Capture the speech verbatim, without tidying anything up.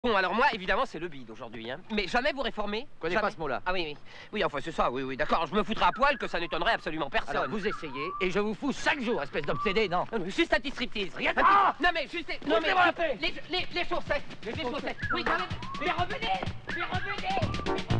Bon, alors moi, évidemment, c'est le bide aujourd'hui, hein. Mais jamais vous réformez? Je connais Jamais. pas ce mot-là. Ah oui, oui. Oui, enfin, c'est ça, oui, oui, d'accord. Je me foutrais à poil que ça n'étonnerait absolument personne. Alors, vous essayez, et je vous fous chaque jour, espèce d'obsédé, non? Non, mais juste anti-striptease. Rien Anti- ah Non, mais juste... Non, mais... Foutez-moi la paix. Les, les, les chaussettes. Les, chaussettes. Oui, quand même. Mais revenez. Mais revenez.